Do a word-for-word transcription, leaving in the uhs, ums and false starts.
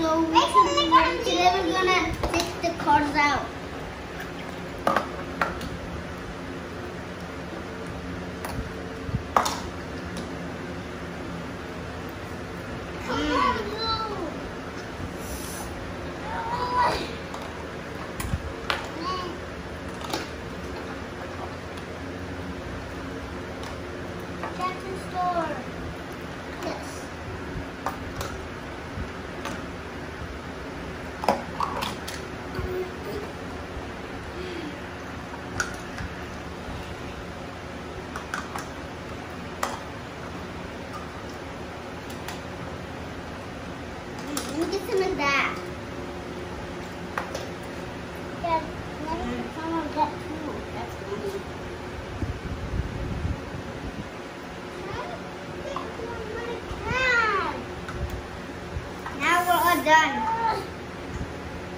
So we can, today we're gonna take the cards out. Store. Yes. Let me get some of that. Yeah, let me get some of that too. That's funny. Now we're all done.